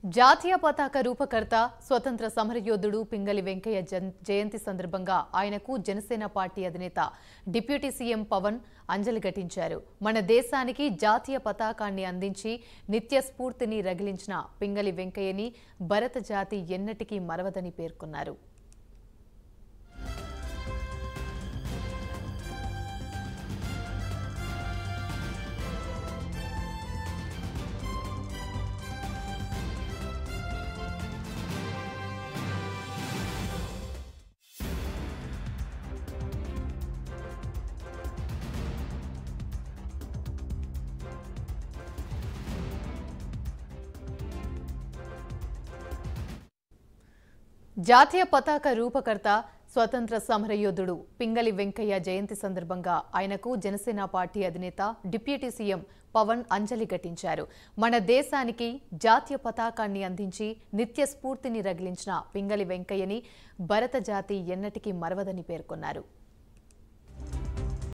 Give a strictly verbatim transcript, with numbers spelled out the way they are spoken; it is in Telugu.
జాతీయ పతాక రూపకర్త స్వతంత్ర సమరయోధుడు పింగళి వెంకయ్య జయంతి సందర్భంగా ఆయనకు జనసేన పార్టీ అధినేత డిప్యూటీ సీఎం పవన్ అంజలి ఘటించారు. మన దేశానికి జాతీయ పతాకాన్ని అందించి నిత్య స్ఫూర్తిని రగిలించిన పింగళి వెంకయ్యని భరత జాతి ఎన్నటికీ మరవదని పేర్కొన్నారు. జాతీయ పతాక రూపకర్త స్వతంత్ర సమరయోధుడు పింగళి వెంకయ్య జయంతి సందర్భంగా ఆయనకు జనసేన పార్టీ అధినేత డిప్యూటీ సీఎం పవన్ అంజలి ఘటించారు. మన దేశానికి జాతీయ పతాకాన్ని అందించి నిత్య స్ఫూర్తిని రగిలించిన పింగళి వెంకయ్యని భరత జాతి ఎన్నటికీ మరవదని పేర్కొన్నారు.